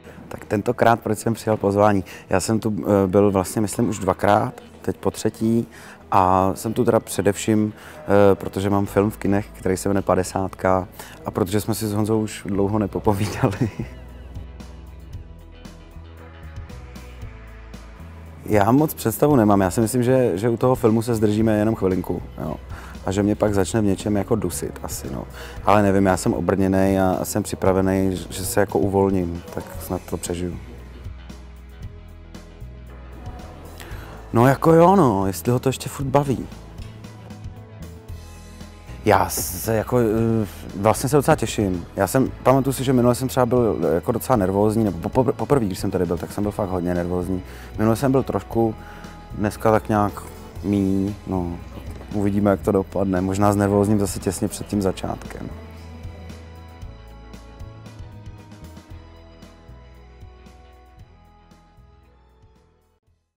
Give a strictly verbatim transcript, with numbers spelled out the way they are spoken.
Tak tentokrát, proč jsem přijal pozvání? Já jsem tu byl vlastně, myslím, už dvakrát, teď po třetí. A jsem tu teda především, protože mám film v kinech, který se jmenuje Padesátka, a protože jsme si s Honzou už dlouho nepopovídali. Já moc představu nemám. Já si myslím, že, že u toho filmu se zdržíme jenom chvilinku. Jo. A že mě pak začne v něčem jako dusit asi. No. Ale nevím, já jsem obrněnej a jsem připravený, že se jako uvolním, tak snad to přežiju. No jako jo, no, jestli ho to ještě furt baví. Já se jako, vlastně se docela těším. Já jsem, pamatuju si, že minule jsem třeba byl jako docela nervózní, nebo poprvé, když jsem tady byl, tak jsem byl fakt hodně nervózní. Minule jsem byl trošku, dneska tak nějak míň, no, uvidíme, jak to dopadne. Možná s nervózním zase těsně před tím začátkem.